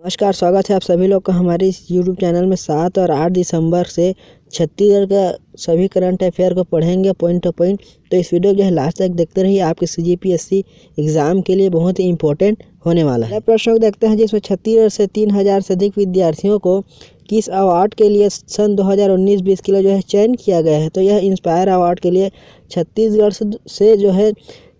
नमस्कार, स्वागत है आप सभी लोग का हमारे इस YouTube चैनल में। 7 और 8 दिसंबर से छत्तीसगढ़ का सभी करंट अफेयर को पढ़ेंगे पॉइंट टू पॉइंट। तो इस वीडियो को जो है लास्ट तक देखते रहिए, आपके CGPSC एग्जाम के लिए बहुत ही इंपॉर्टेंट होने वाला है। प्रश्न को देखते हैं जिसमें छत्तीसगढ़ से 3000 से अधिक विद्यार्थियों को किस अवार्ड के लिए सन 2019-20 के लिए जो है चयन किया गया है। तो यह इंस्पायर अवार्ड के लिए छत्तीसगढ़ से जो है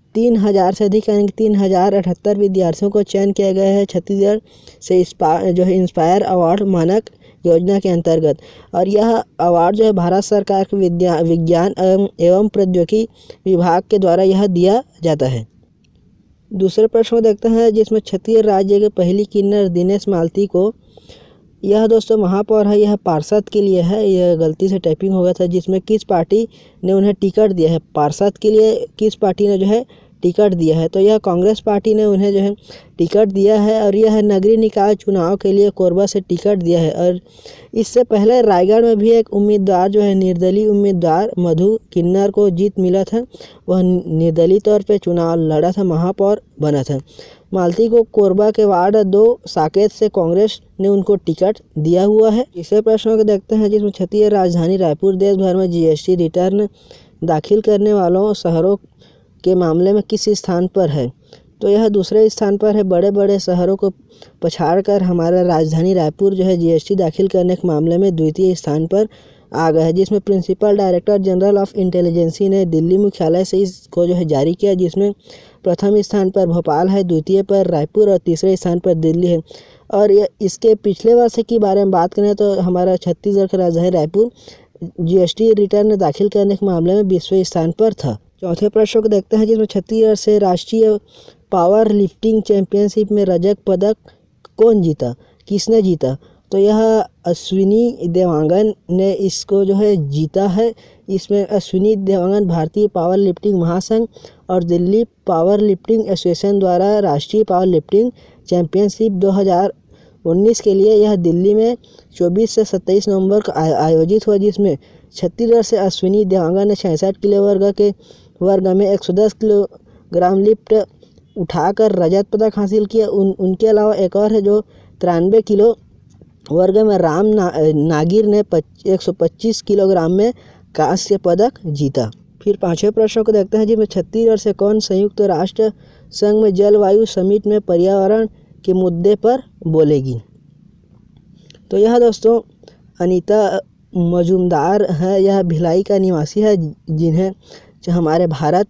3000 से अधिक यानी 3078 विद्यार्थियों को चयन किया गया है छत्तीसगढ़ से जो है इंस्पायर अवार्ड मानक योजना के अंतर्गत। और यह अवार्ड जो है भारत सरकार के विज्ञान एवं प्रौद्योगिकी विभाग के द्वारा यह दिया जाता है। दूसरे प्रश्न को देखते हैं जिसमें छत्तीसगढ़ राज्य के पहली किन्नर दिनेश मालती को, यह दोस्तों महापौर है, यह पार्षद के लिए है, यह गलती से टाइपिंग हो गया था, जिसमें किस पार्टी ने उन्हें टिकट दिया है। पार्षद के लिए किस पार्टी ने जो है टिकट दिया है, तो यह कांग्रेस पार्टी ने उन्हें जो है टिकट दिया है। और यह नगरीय निकाय चुनाव के लिए कोरबा से टिकट दिया है। और इससे पहले रायगढ़ में भी एक उम्मीदवार जो है निर्दलीय उम्मीदवार मधु किन्नर को जीत मिला था, वह निर्दलीय तौर पे चुनाव लड़ा था, महापौर बना था। मालती को कोरबा के वार्ड 2 साकेत से कांग्रेस ने उनको टिकट दिया हुआ है। तीसरे प्रश्न को देखते हैं जिसमें छत्तीसगढ़ राजधानी रायपुर देश भर में GST रिटर्न दाखिल करने वालों शहरों के मामले में किस स्थान पर है। तो यह दूसरे स्थान पर है। बड़े बड़े शहरों को पछाड़कर हमारा राजधानी रायपुर जो है GST दाखिल करने के मामले में द्वितीय स्थान पर आ गया है, जिसमें principal director general of intelligence ने दिल्ली मुख्यालय से इसको जो है जारी किया, जिसमें प्रथम स्थान पर भोपाल है, द्वितीय पर रायपुर और तीसरे स्थान पर दिल्ली है। और इसके पिछले वर्ष की बारे में बात करें तो हमारा छत्तीसगढ़ का राजधानी रायपुर GST रिटर्न दाखिल करने के मामले में 20वें स्थान पर था। चौथे प्रश्न को देखते हैं जिसमें छत्तीसगढ़ से राष्ट्रीय पावर लिफ्टिंग चैंपियनशिप में रजत पदक कौन जीता, किसने जीता। तो यह अश्विनी देवांगन ने इसको जो है जीता है। इसमें अश्विनी देवांगन भारतीय पावर लिफ्टिंग महासंघ और दिल्ली पावर लिफ्टिंग एसोसिएशन द्वारा राष्ट्रीय पावर लिफ्टिंग चैंपियनशिप 2019 के लिए यह दिल्ली में 24 से 27 नवंबर को आयोजित हुआ, जिसमें छत्तीसगढ़ से अश्विनी देवांगन ने 66 किलो वर्ग में 110 किलोग्राम लिफ्ट उठाकर रजत पदक हासिल किया। उनके अलावा एक और है जो 93 किलो वर्ग में राम नागिर ने 125 किलोग्राम में कांस्य पदक जीता। फिर पांचवें प्रश्न को देखते हैं जिसमें छत्तीसगढ़ से कौन संयुक्त राष्ट्र संघ में जलवायु समिट में पर्यावरण के मुद्दे पर बोलेगी। तो यह दोस्तों अनीता मजूमदार है, यह भिलाई का निवासी है, जिन्हें हमारे भारत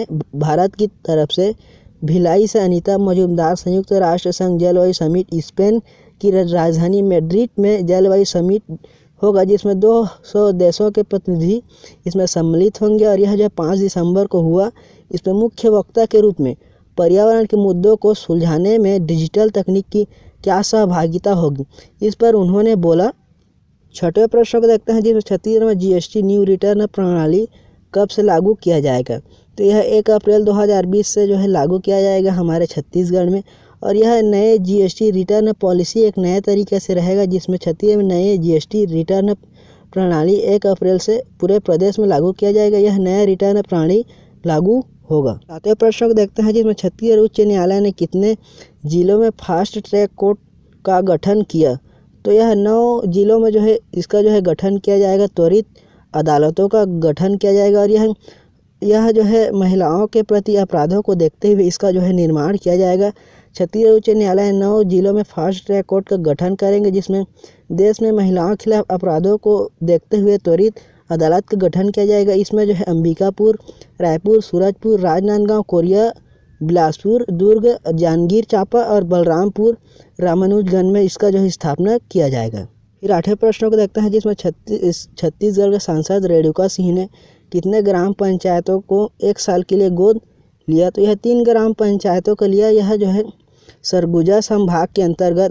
की तरफ से भिलाई से अनीता मजूमदार संयुक्त राष्ट्र संघ जलवायु समिट स्पेन की राजधानी मैड्रिड में जलवायु समिट होगा, जिसमें 200 देशों के प्रतिनिधि इसमें सम्मिलित होंगे। और यह जो 5 दिसंबर को हुआ, इसमें मुख्य वक्ता के रूप में पर्यावरण के मुद्दों को सुलझाने में डिजिटल तकनीक की क्या सहभागिता होगी, इस पर उन्होंने बोला। छठवें प्रश्न को देखते हैं जिसमें छत्तीसगढ़ में GST न्यू रिटर्न प्रणाली कब से लागू किया जाएगा। तो यह 1 अप्रैल 2020 से जो है लागू किया जाएगा हमारे छत्तीसगढ़ में। और यह नए GST रिटर्न पॉलिसी एक नए तरीके से रहेगा, जिसमें छत्तीसगढ़ में नए GST रिटर्न प्रणाली 1 अप्रैल से पूरे प्रदेश में लागू किया जाएगा। यह नया रिटर्न प्रणाली लागू होगा। 7वें प्रश्न को देखते हैं जिसमें छत्तीसगढ़ उच्च न्यायालय ने कितने जिलों में फास्ट ट्रैक कोर्ट का गठन किया। तो यह 9 जिलों में जो है इसका जो है गठन किया जाएगा, त्वरित अदालतों का गठन किया जाएगा। और यह जो है महिलाओं के प्रति अपराधों को देखते हुए इसका जो है निर्माण किया जाएगा। छत्तीसगढ़ उच्च न्यायालय 9 जिलों में फास्ट ट्रैक कोर्ट का गठन करेंगे, जिसमें देश में महिलाओं के खिलाफ अपराधों को देखते हुए त्वरित अदालत का गठन किया जाएगा। इसमें जो है अंबिकापुर, रायपुर, सूरजपुर, राजनांदगांव, कोरिया, बिलासपुर, दुर्ग, जांजगीर चांपा और बलरामपुर रामानुजगंज में इसका जो है स्थापना किया जाएगा। फिर 8वें प्रश्न को देखते हैं जिसमें छत्तीसगढ़ के सांसद रेणुका सिंह ने कितने ग्राम पंचायतों को 1 साल के लिए गोद लिया। तो यह 3 ग्राम पंचायतों को लिया। यह जो है सरगुजा संभाग के अंतर्गत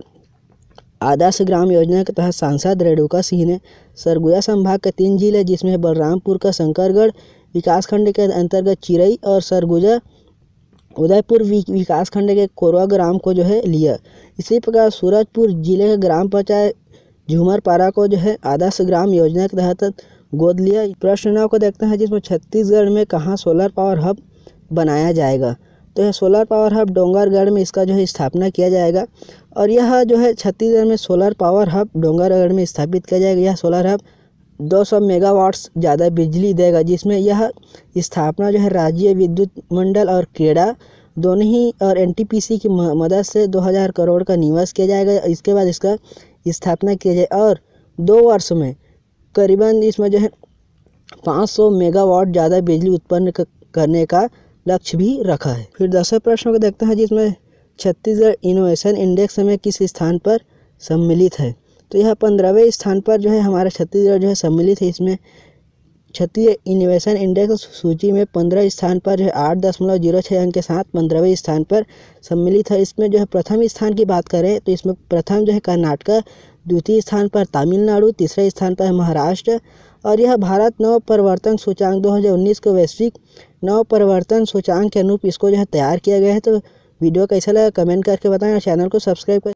आदर्श ग्राम योजना के तहत सांसद रेणुका सिंह ने सरगुजा संभाग के 3 जिले, जिसमें बलरामपुर का शंकरगढ़ विकासखंड के अंतर्गत चिरई और सरगुजा उदयपुर विकासखंड के कोरवा ग्राम को जो है लिया। इसी प्रकार सूरजपुर जिले के ग्राम पंचायत झूमरपारा को जो है आदर्श ग्राम योजना के तहत गोद लिया। प्रश्न 9 को देखते हैं जिसमें छत्तीसगढ़ में कहाँ सोलर पावर हब बनाया जाएगा। तो यह सोलर पावर हब डोंगरगढ़ में इसका जो है स्थापना किया जाएगा। और यह जो है छत्तीसगढ़ में सोलर पावर हब डोंगरगढ़ में स्थापित किया जाएगा। यह सोलर हब 200 मेगावाट्स ज़्यादा बिजली देगा, जिसमें यह स्थापना जो है राज्य विद्युत मंडल और क्रेडा दोनों ही और एनटीपीसी की मदद से 2000 करोड़ का निवेश किया जाएगा। इसके बाद इसका स्थापना किया जाए और 2 वर्ष में करीबन इसमें जो है 500 मेगावाट ज़्यादा बिजली उत्पन्न करने का लक्ष्य भी रखा है। फिर 10वें प्रश्न को देखते हैं, जिसमें छत्तीसगढ़ इनोवेशन इंडेक्स में किस स्थान पर सम्मिलित है। तो यह 15वें स्थान पर जो है हमारा छत्तीसगढ़ जो है सम्मिलित है। इसमें छत्तीसगढ़ इनोवेशन इंडेक्स सूची में 15 स्थान पर जो है 8.06 अंक के साथ 15वें स्थान पर सम्मिलित है। इसमें जो है प्रथम स्थान की बात करें तो इसमें प्रथम जो है कर्नाटक, द्वितीय स्थान पर तमिलनाडु, तीसरे स्थान पर है महाराष्ट्र। और यह भारत नव परिवर्तन सूचांक 2019 को वैश्विक नव परिवर्तन सूचांक के अनुरूप इसको जो है तैयार किया गया है। तो वीडियो कैसा लगा कमेंट करके बताएं और चैनल को सब्सक्राइब करें।